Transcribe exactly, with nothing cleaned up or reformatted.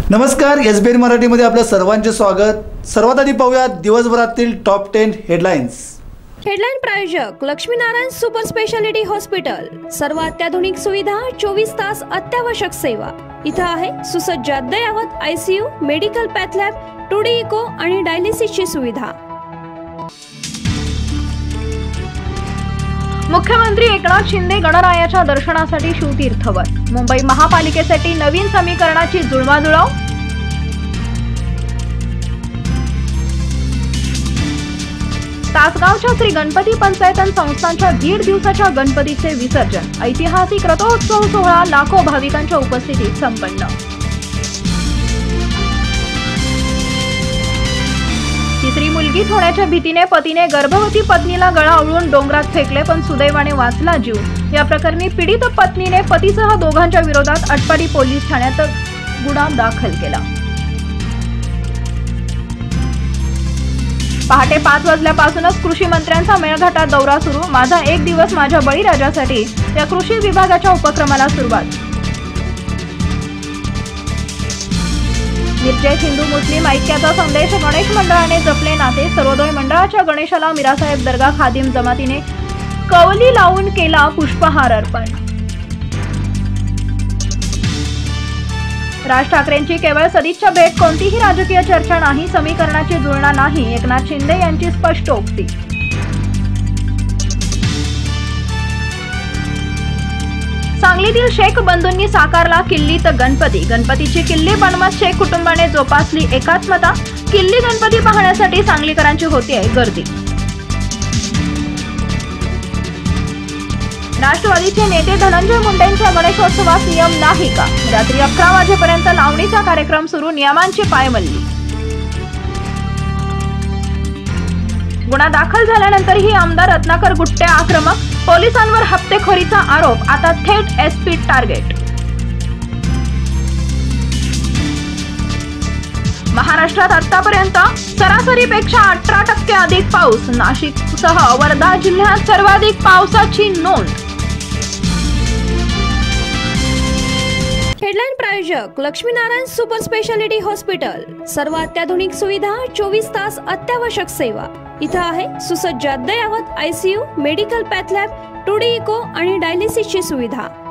नमस्कार, एस बी एन मराठीमध्ये आपलं सर्वांचे स्वागत। सर्वात आधी पाहूया दिवसभरातील टॉप टेन हेडलाईन्स। हेडलाईन प्रायोजक लक्ष्मीनारायण सुपर स्पेशालिटी हॉस्पिटल, सर्व अत्याधुनिक सुविधा, चोवीस तास अत्यावश्यक सेवा। इथं आहे सुसज्ज अद्ययावत ICU, medical path lab, two D echo आणि डायलिसिसची सुविधा। मुख्यमंत्री एकनाथ शिंदे गणरायाच्या दर्शनासाठी शिवतीर्थवर। मुंबई महापालिकेसाठी नवीन समीकरणाची जुळवाजुळव। तासगावच्या श्री गणपती पंचायतन संस्थांच्या दीड दिवसाच्या गणपतीचे विसर्जन, ऐतिहासिक रथोत्सव सोहळा लाखो भाविकांच्या उपस्थितीत संपन्न। तिसरी मुलगी होण्याच्या भीतीने पतीने गर्भवती पत्नीला गळा आवळून डोंगरात फेकले, पण सुदैवाने वाचला जीव। या प्रकरणी पीडित पत्नीने पतीसह दोघांच्या विरोधात अटपाडी पोलीस ठाण्यात गुन्हा दाखल केला। पहाटे पाच वाजल्यापासूनच कृषी मंत्र्यांचा मेळघाटात दौरा सुरू। माझा एक दिवस माझ्या बळीराजासाठी या कृषी विभागाच्या उपक्रमाला सुरुवात। मिरजेत हिंदू मुस्लिम ऐक्याचा संदेश, गणेश मंडळाने जपले नाते। सर्वोदय मंडळाच्या गणेशाला मिरासाहेब दर्गा खादिम जमातीने कवली लावून केला पुष्पहार अर्पण। राज ठाकरेंची केवळ सदिच्छा भेट, कोणतीही राजकीय चर्चा नाही, समीकरणाची जुळणा नाही, एकनाथ शिंदे यांची स्पष्टोक्ती। सांगलीतील शेख बंधूंनी साकारला किल्लीत गणपती। गणपतीची किल्ली बनवत शेख कुटुंबाने जोपासली एकात्मता। किल्ली गणपती पाहण्यासाठी सांगलीकरांची होती आहे गर्दी। राष्ट्रवादीचे नेते धनंजय मुंडेंच्या गणेशोत्सवास नियम नाही का? रात्री अकरा वाजेपर्यंत लावणीचा कार्यक्रम सुरू, नियमांची पायमल्ली। गुन्हा दाखल झाल्यानंतरही आमदार रत्नाकर गुट्टे आक्रमक, पोलिसांवर हप्तेखोरीचा आरोप, आता थेट एसपी टार्गेट। महाराष्ट्रात आतापर्यंत सरासरीपेक्षा अठरा टक्के अधिक पाऊस, नाशिकसह वर्धा जिल्ह्यात सर्वाधिक पावसाची नोंद। हेडलाईन प्रायोजक लक्ष्मीनारायण सुपर स्पेशालिटी हॉस्पिटल, सर्व अत्याधुनिक सुविधा, चोवीस तास अत्यावश्यक सेवा। इथं आहे सुसज्ज अद्ययावत ICU, medical path lab, two D echo आणि डायलिसिसची सुविधा।